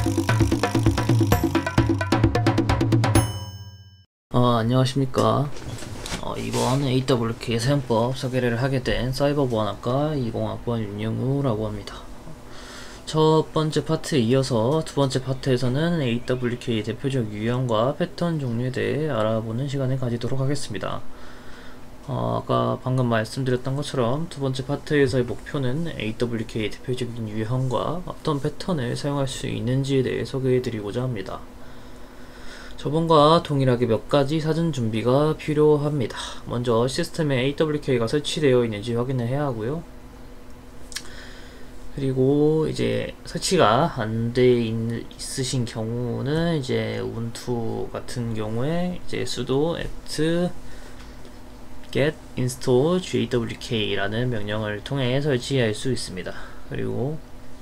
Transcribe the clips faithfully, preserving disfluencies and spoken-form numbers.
어, 안녕하십니까. 어, 이번 에이더블유케이 사용법 소개를 하게 된 사이버보안학과 이공학번 윤영우라고 합니다. 첫 번째 파트에 이어서 두 번째 파트에서는 에이더블유케이 대표적 유형과 패턴 종류에 대해 알아보는 시간을 가지도록 하겠습니다. 어, 아까 방금 말씀드렸던 것처럼 두 번째 파트에서의 목표는 에이더블유케이 대표적인 유형과 어떤 패턴을 사용할 수 있는지에 대해 소개해드리고자 합니다. 저번과 동일하게 몇 가지 사전 준비가 필요합니다. 먼저 시스템에 에이더블유케이가 설치되어 있는지 확인을 해야 하고요. 그리고 이제 설치가 안 돼 있으신 경우는 이제 우분투 같은 경우에 이제 sudo apt get install jwk라는 명령을 통해 설치할 수 있습니다. 그리고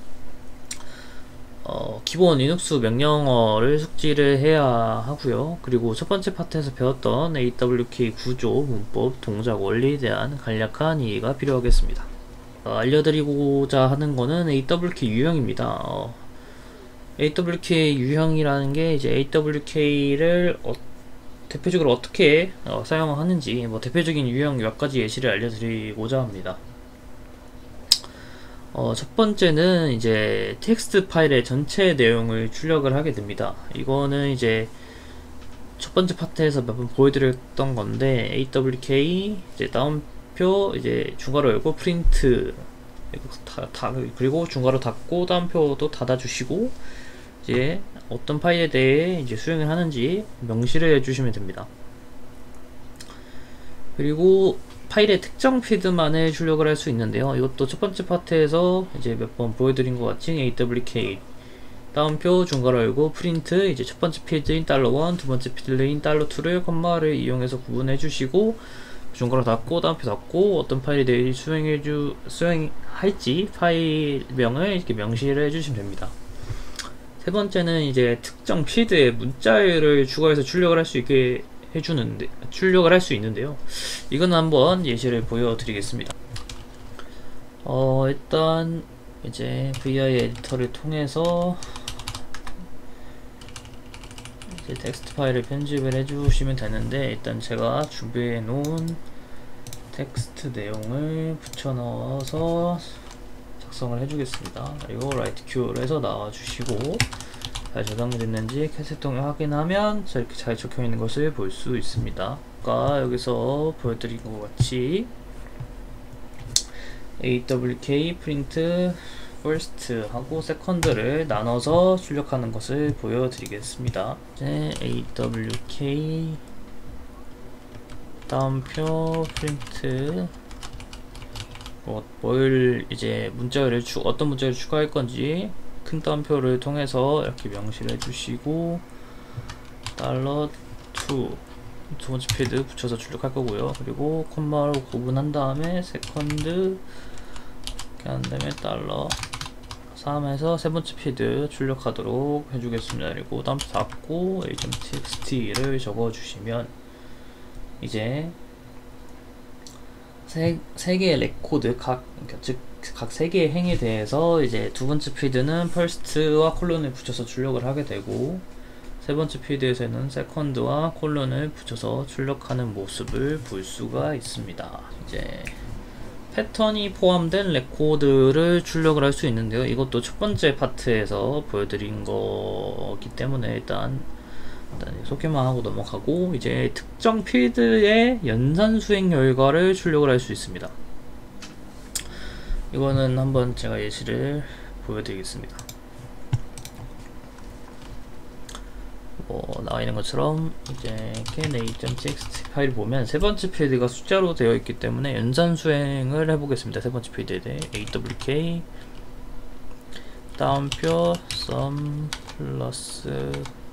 어, 기본 리눅스 명령어를 숙지를 해야 하고요. 그리고 첫 번째 파트에서 배웠던 에이더블유케이 구조, 문법, 동작, 원리에 대한 간략한 이해가 필요하겠습니다. 어, 알려드리고자 하는 거는 에이더블유케이 유형입니다. 어, 에이더블유케이 유형이라는 게 이제 에이더블유케이를 어, 대표적으로 어떻게 어, 사용하는지 뭐 대표적인 유형 몇 가지 예시를 알려드리고자 합니다. 어, 첫 번째는 이제 텍스트 파일의 전체 내용을 출력을 하게 됩니다. 이거는 이제 첫 번째 파트에서 몇 번 보여드렸던 건데 에이더블유케이 이제 다운표 이제 중괄호 열고 프린트 그리고, 다, 다, 그리고 중괄호 닫고 다운표도 닫아주시고 이제 어떤 파일에 대해 이제 수행을 하는지 명시를 해주시면 됩니다. 그리고 파일의 특정 피드만을 출력을 할 수 있는데요. 이것도 첫 번째 파트에서 이제 몇 번 보여드린 것 같이 에이더블유케이 다운표 중괄호 열고 프린트 이제 첫 번째 필드인 달러 일, 두 번째 필드인 달러 이를 컴마를 이용해서 구분해 주시고 중괄호 닫고 다운표 닫고 어떤 파일에 대해 수행해 주 수행할지 파일명을 이렇게 명시를 해주시면 됩니다. 세 번째는 이제 특정 필드에 문자열을 추가해서 출력을 할 수 있게 해주는데 출력을 할 수 있는데요. 이건 한번 예시를 보여드리겠습니다. 어, 일단 이제 브이아이 에디터를 통해서 이제 텍스트 파일을 편집을 해주시면 되는데 일단 제가 준비해 놓은 텍스트 내용을 붙여 넣어서 작성을 해주겠습니다. 그리고 라이트 큐를 해서 나와주시고 잘 저장됐는지 캐셋통에 확인하면 이렇게 잘 적혀 있는 것을 볼 수 있습니다. 아까 여기서 보여드린 것 같이 에이더블유케이 print first 하고 second를 나눠서 출력하는 것을 보여드리겠습니다. 이제 에이더블유케이 다운표 print 뭐, 뭘 이제 문자열을 추, 어떤 문자열을 추가할 건지 큰 따옴표를 통해서 이렇게 명시를 해주시고 달러 이 두 번째 필드 붙여서 출력할 거고요. 그리고 콤마로 구분한 다음에 세컨드 이렇게 한 다음에 달러 삼에서 세 번째 필드 출력하도록 해주겠습니다. 그리고 다음표 닫고 a.txt를 적어주시면 이제 세, 세 개의 레코드 각, 즉, 각 세 개의 행에 대해서 이제 두 번째 필드는 first와 콜론을 붙여서 출력을 하게 되고 세 번째 필드에서는 second와 콜론을 붙여서 출력하는 모습을 볼 수가 있습니다. 이제 패턴이 포함된 레코드를 출력을 할 수 있는데요. 이것도 첫 번째 파트에서 보여드린 거기 때문에 일단 일단 소개만 하고 넘어가고 이제 특정 필드의 연산 수행 결과를 출력을 할 수 있습니다. 이거는 한번 제가 예시를 보여드리겠습니다. 뭐 나와 있는 것처럼 이제 can a.txt 파일 보면 세 번째 필드가 숫자로 되어 있기 때문에 연산 수행을 해보겠습니다. 세 번째 필드에 대해 에이더블유케이 다운표 sum 플러스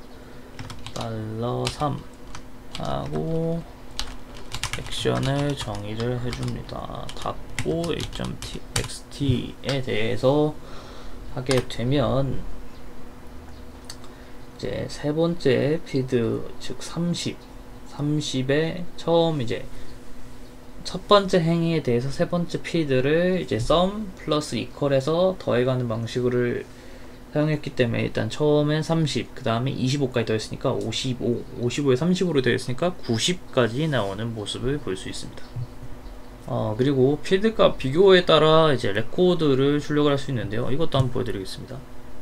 달러 삼 하고 액션을 정의를 해줍니다. 닫고 a.txt에 대해서 하게 되면 이제 세 번째 필드 즉 삼십 삼십에 처음 이제 첫 번째 행위에 대해서 세 번째 필드를 이제 sum 플러스 equal해서 더해가는 방식으로 사용했기 때문에 일단 처음엔 삼십, 그 다음에 이십오까지 더했으니까 오십오, 오십오에 삼십으로 더했으니까 구십까지 나오는 모습을 볼 수 있습니다. 어, 그리고 필드값 비교에 따라 이제 레코드를 출력을 할 수 있는데요. 이것도 한번 보여드리겠습니다.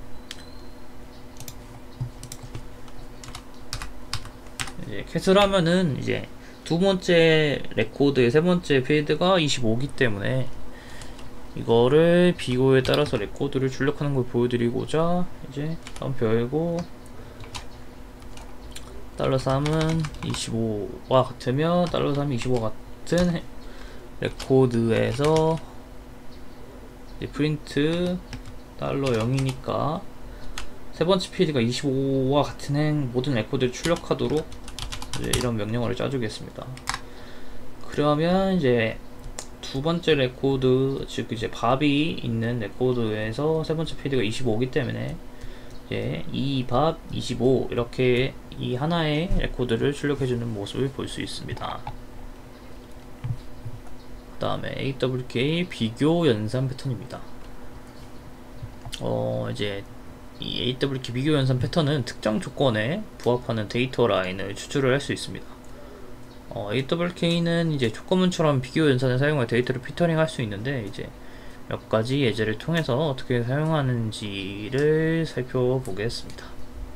이제 캣을 하면은 이제 두 번째 레코드의 세 번째 필드가 이십오이기 때문에 이거를 비교에 따라서 레코드를 출력하는 걸 보여드리고자 이제 다운표 열고 달러 삼은 이십오와 같으면 달러 삼이 이십오와 같은 레코드에서 이제 프린트 달러 영이니까 세 번째 필드가 이십오와 같은 행 모든 레코드를 출력하도록 이제 이런 명령어를 짜주겠습니다. 그러면 이제 두 번째 레코드, 즉 이제 밥이 있는 레코드에서 세 번째 필드가 이십오이기 때문에 이제 이 밥 이십오 이렇게 이 하나의 레코드를 출력해주는 모습을 볼 수 있습니다. 그 다음에 에이더블유케이 비교 연산 패턴입니다. 어 이제 이 에이더블유케이 비교 연산 패턴은 특정 조건에 부합하는 데이터 라인을 추출을 할 수 있습니다. 어, 에이더블유케이는 이제 조건문처럼 비교 연산을 사용해 데이터를 피터링 할 수 있는데 이제 몇 가지 예제를 통해서 어떻게 사용하는지를 살펴보겠습니다.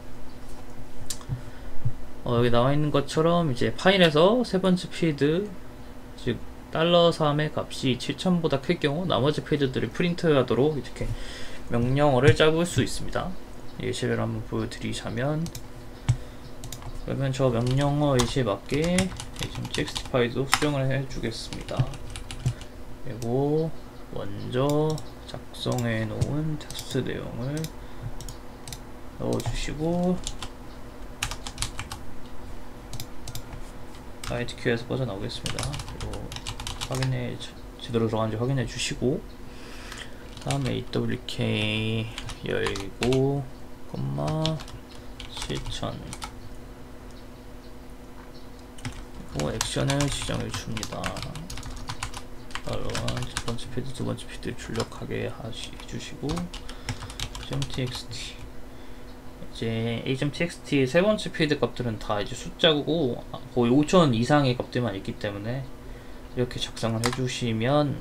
어, 여기 나와 있는 것처럼 이제 파일에서 세 번째 필드, 즉 달러 삼의 값이 칠천보다 클 경우 나머지 필드들을 프린트하도록 이렇게 명령어를 짜볼 수 있습니다. 예시를 한번 보여드리자면, 그러면 저 명령어 예시에 맞게 txt 파일도 수정을 해주겠습니다. 그리고 먼저 작성해 놓은 텍스트 내용을 넣어주시고 아이티큐에서 빠져나오겠습니다. 그리고 확인해 제대로 들어간지 확인해 주시고, 다음에 에이더블유케이 열고 콤마 칠천 그리고 액션을 지정해 줍니다. 첫 번째 필드, 두 번째 필드 출력하게 하시, 해주시고 .txt 이제 a.txt 세 번째 필드 값들은 다 이제 숫자고 거의 오천 이상의 값들만 있기 때문에 이렇게 작성을 해주시면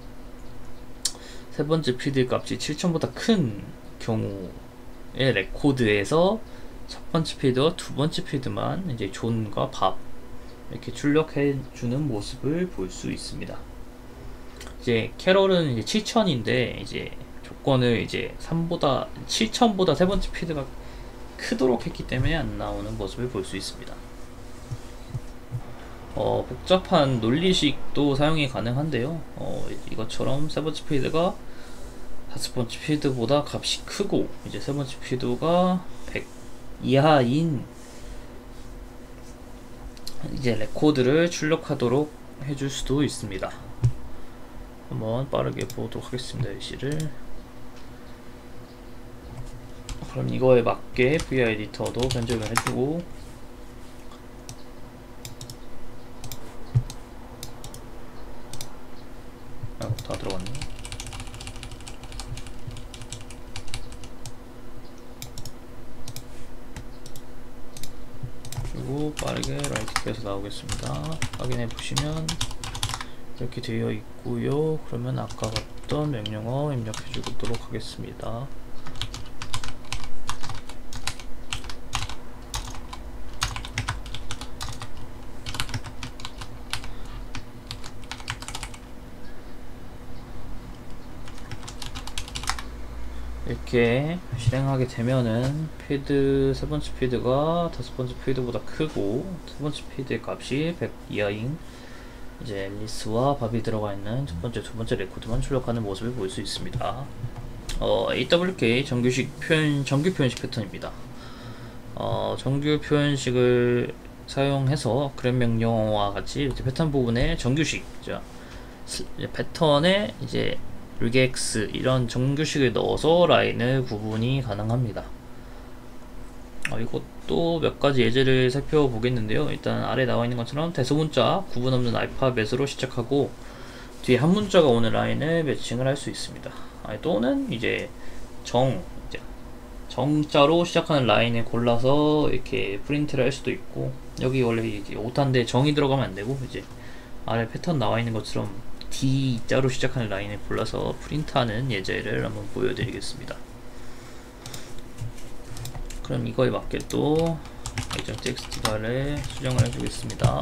세 번째 필드 값이 칠천보다 큰 경우의 레코드에서 첫 번째 필드와 두 번째 필드만 이제 존과 밥 이렇게 출력해 주는 모습을 볼 수 있습니다. 이제 캐럴은 이제 칠천인데 이제 조건을 이제 삼보다 칠천보다 세 번째 필드가 크도록 했기 때문에 안 나오는 모습을 볼 수 있습니다. 어, 복잡한 논리식도 사용이 가능한데요. 어, 이것처럼 세 번째 필드가 다섯 번째 필드보다 값이 크고 이제 세 번째 필드가 백 이하인 이제 레코드를 출력하도록 해줄 수도 있습니다. 한번 빠르게 보도록 하겠습니다. 예시를. 그럼 이거에 맞게 브이아이 에디터도 변경을 해주고, 아, 다 들어갔네. 그리고 빠르게 라이트키에서 나오겠습니다. 확인해 보시면 이렇게 되어 있고요. 그러면 아까 봤던 명령어 입력해 주도록 하겠습니다. 이렇게 실행하게 되면은 필드 세 번째 필드가 다섯 번째 필드보다 크고 세 번째 필드의 값이 백 이하인 이제 앨리스와 밥이 들어가 있는 첫 번째, 두 번째 레코드만 출력하는 모습을 볼 수 있습니다. 어, 에이더블유케이 정규식 표현, 정규 표현식 패턴입니다. 어, 정규 표현식을 사용해서 그랩 명령어와 같이 이렇게 패턴 부분에 정규식, 자, 패턴에 이제 리게엑스 이런 정규식을 넣어서 라인을 구분이 가능합니다. 어, 이것도 몇 가지 예제를 살펴보겠는데요. 일단 아래 나와 있는 것처럼 대소문자 구분 없는 알파벳으로 시작하고 뒤에 한 문자가 오는 라인을 매칭을 할 수 있습니다. 아니, 또는 이제 정 이제 정자로 시작하는 라인을 골라서 이렇게 프린트를 할 수도 있고, 여기 원래 이제 오타인데 정이 들어가면 안 되고, 이제 아래 패턴 나와 있는 것처럼 D자로 시작하는 라인을 골라서 프린트하는 예제를 한번 보여드리겠습니다. 그럼 이거에 맞게 또 예정 텍스트 바를 수정을 해주겠습니다.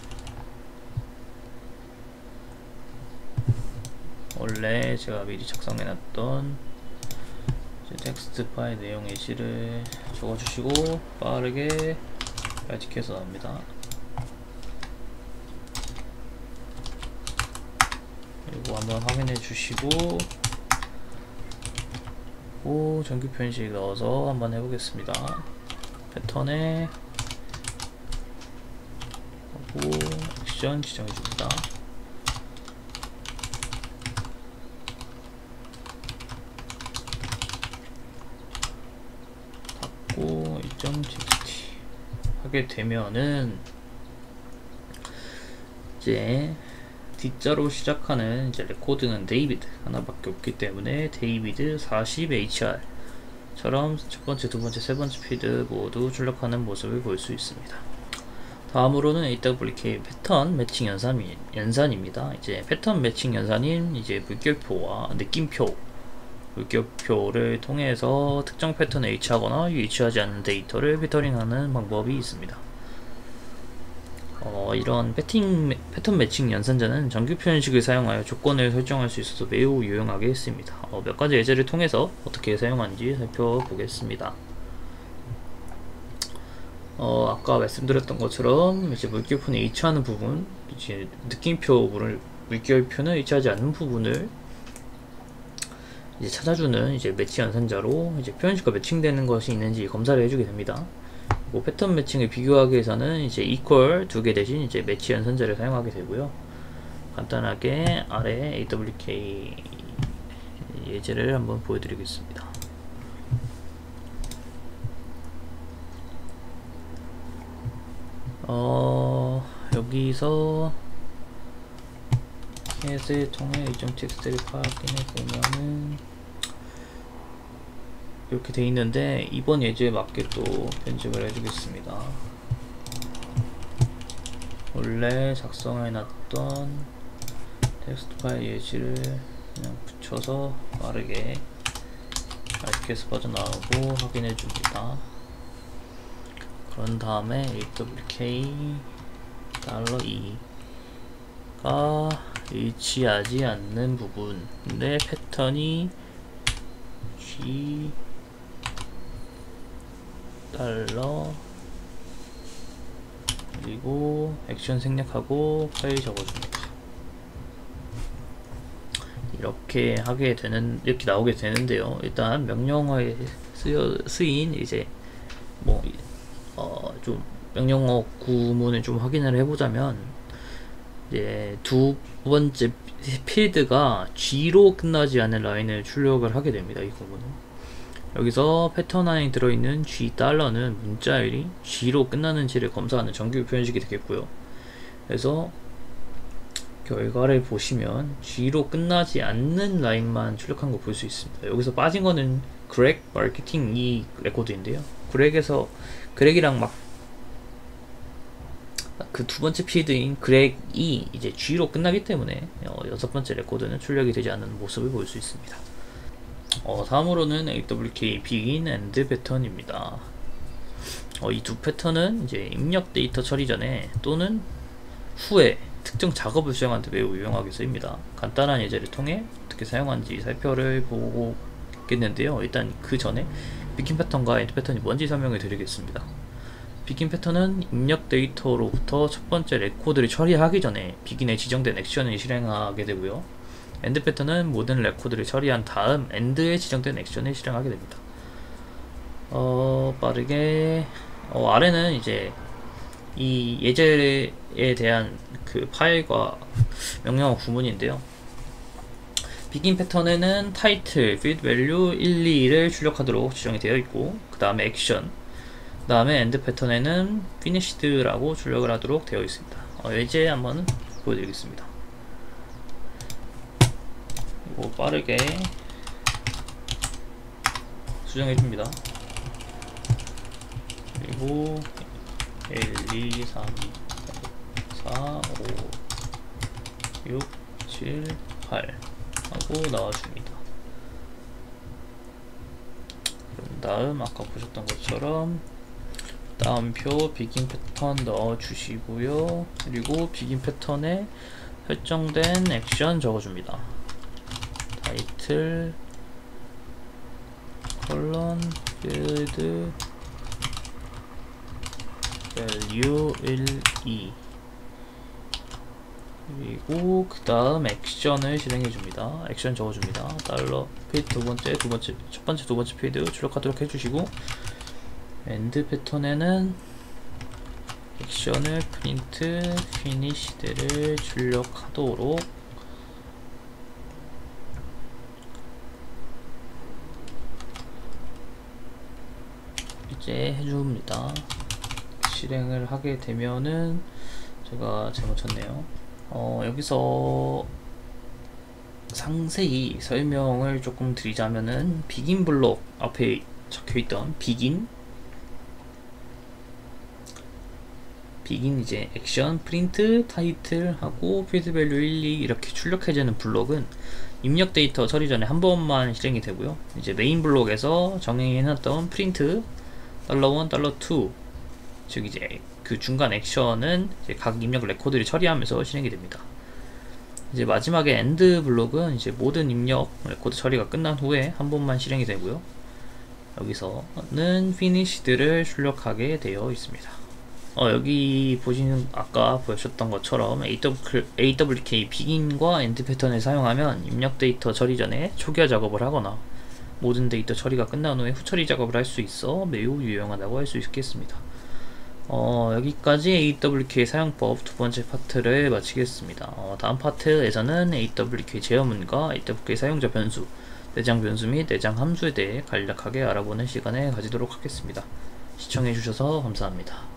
원래 제가 미리 작성해놨던 텍스트 파일 내용 예시를 적어주시고 빠르게 발직해서 나옵니다. 그리고 한번 확인해 주시고 오, 정규 표현식 넣어서 한번 해보겠습니다. 패턴에 하고 액션 지정해줍니다. 닫고 일.txt 하게 되면은 이제 D자로 시작하는 이제 레코드는 데이비드 하나밖에 없기 때문에 데이비드 사십 에이치알 처럼 첫 번째, 두 번째, 세 번째 필드 모두 출력하는 모습을 볼 수 있습니다. 다음으로는 에이더블유케이 패턴 매칭 연산이, 연산입니다. 이제 패턴 매칭 연산인 이제 물결표와 느낌표, 물결표를 통해서 특정 패턴에 일치하거나 일치하지 않는 데이터를 피터링하는 방법이 있습니다. 어, 이런 패팅, 패턴 매칭 연산자는 정규 표현식을 사용하여 조건을 설정할 수 있어서 매우 유용하게 했습니다. 어, 몇 가지 예제를 통해서 어떻게 사용하는지 살펴보겠습니다. 어, 아까 말씀드렸던 것처럼 이제 물결표는 일치하는 부분, 이제 느낌표를 물결표는 일치하지 않는 부분을 이제 찾아주는 이제 매치 연산자로 이제 표현식과 매칭되는 것이 있는지 검사를 해주게 됩니다. 뭐 패턴 매칭을 비교하기 위해서는 이제 equal 두 개 대신 이제 매치 연산자를 사용하게 되고요. 간단하게 아래 에이더블유케이 예제를 한번 보여드리겠습니다. 어, 여기서 캣을 통해 일정 텍스트를 확인해 보면은 이렇게 돼 있는데 이번 예제에 맞게 또 편집을 해주겠습니다. 원래 작성해 놨던 텍스트 파일 예시를 그냥 붙여서 빠르게 알티케이에스 빠져나오고 확인해 줍니다. 그런 다음에 에이더블유케이 $e가 일치하지 않는 부분 근데 패턴이 G 달러 그리고 액션 생략하고 파일 적어줍니다. 이렇게 하게 되는 이렇게 나오게 되는데요. 일단 명령어에 쓰여 쓰인 이제 뭐 어 좀 명령어 구문을 좀 확인을 해보자면 이제 두 번째 필드가 G로 끝나지 않는 라인을 출력을 하게 됩니다. 이 구문은 여기서 패턴 안에 들어있는 G 달러는 문자열이 G로 끝나는지를 검사하는 정규 표현식이 되겠고요. 그래서 결과를 보시면 G로 끝나지 않는 라인만 출력한 거 볼 수 있습니다. 여기서 빠진 거는 그렉 마케팅 이 레코드인데요. 그렉에서 그렉이랑 막 그 두 번째 필드인 그렉이 이제 G로 끝나기 때문에 어, 여섯 번째 레코드는 출력이 되지 않는 모습을 볼 수 있습니다. 어, 다음으로는 에이더블유케이 begin and 패턴입니다. 어, 이 두 패턴은 이제 입력 데이터 처리 전에 또는 후에 특정 작업을 수행하는 데 매우 유용하게 쓰입니다. 간단한 예제를 통해 어떻게 사용하는지 살펴를 보겠는데요. 일단 그 전에 begin 패턴과 end 패턴이 뭔지 설명을 드리겠습니다. begin 패턴은 입력 데이터로부터 첫 번째 레코드를 처리하기 전에 begin에 지정된 액션을 실행하게 되고요. end 패턴은 모든 레코드를 처리한 다음 end에 지정된 액션을 실행하게 됩니다. 어, 빠르게 어, 아래는 이제 이 예제에 대한 그 파일과 명령어 구문인데요. begin 패턴에는 title, field value 일, 이를 출력하도록 지정이 되어 있고 그 다음에 액션, 그 다음에 end 패턴에는 finished라고 출력을 하도록 되어 있습니다. 어, 예제 한번 보여드리겠습니다. 이거 빠르게 수정해줍니다. 그리고 일, 이, 삼, 사, 오, 육, 칠, 팔 하고 나와줍니다. 그런 다음 아까 보셨던 것처럼 다운표 비긴 패턴 넣어주시고요. 그리고 비긴 패턴에 설정된 액션 적어줍니다. 타이틀 컬런 필드 밸류 일, 이 그리고 그 다음 액션을 실행해줍니다. 액션 적어줍니다. 달러 필드 두 번째, 두 번째, 첫 번째, 두 번째 필드 출력하도록 해주시고 엔드 패턴에는 액션을 프린트 피니시드를 출력하도록 이제 해줍니다. 실행을 하게 되면은 제가 잘못 쳤네요. 어, 여기서 상세히 설명을 조금 드리자면은 비긴 블록 앞에 적혀있던 비긴 비긴 이제 액션, 프린트, 타이틀 하고 필드 밸류 일, 이 이렇게 출력해주는 블록은 입력 데이터 처리 전에 한 번만 실행이 되고요. 이제 메인 블록에서 정의해놨던 프린트 달러 일, 달러 이 즉 이제 그 중간 액션은 이제 각 입력 레코드를 처리하면서 실행이 됩니다. 이제 마지막에 엔드 블록은 이제 모든 입력 레코드 처리가 끝난 후에 한 번만 실행이 되고요. 여기서는 finished를 출력하게 되어 있습니다. 어, 여기 보시는 아까 보셨던 것처럼 에이더블유케이 비긴과 엔드 패턴을 사용하면 입력 데이터 처리 전에 초기화 작업을 하거나 모든 데이터 처리가 끝난 후에 후처리 작업을 할 수 있어 매우 유용하다고 할 수 있겠습니다. 어, 여기까지 에이더블유케이 사용법 두 번째 파트를 마치겠습니다. 어, 다음 파트에서는 에이더블유케이 제어문과 에이더블유케이 사용자 변수, 내장 변수 및 내장 함수에 대해 간략하게 알아보는 시간을 가지도록 하겠습니다. 시청해주셔서 감사합니다.